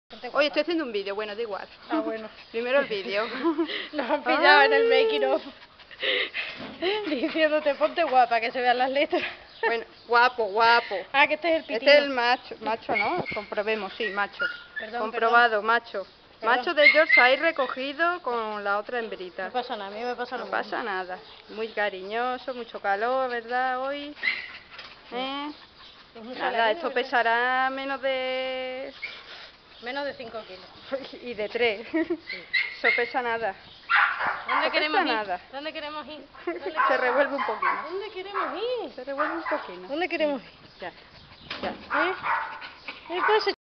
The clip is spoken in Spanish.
Oye, estoy haciendo un vídeo, bueno, da igual. Ah, bueno. Primero el vídeo. Nos han pillado en el making of. Diciéndote, ponte guapa, que se vean las letras. Bueno, guapo, guapo. Ah, que este es el pitino. Este es el macho, macho, ¿no? Comprobemos, sí, macho. Perdón, Comprobado, macho. Perdón. Macho de Yorkshire recogido con la otra hembrita. No pasa nada, a mí me pasa lo No mismo. pasa nada. Muy cariñoso, mucho calor, ¿verdad? Hoy. Es un Nada, saladillo, esto ¿verdad? pesará menos de... Menos de 5 kilos. y de 3. Eso pesa nada. ¿Dónde No queremos pesa ir? nada. ¿Dónde queremos ir? Se revuelve un poquito. ¿Dónde queremos ir? Se revuelve un poquito. ¿Dónde queremos ir? Ya, ya. ¿Eh? ¿Qué pasa?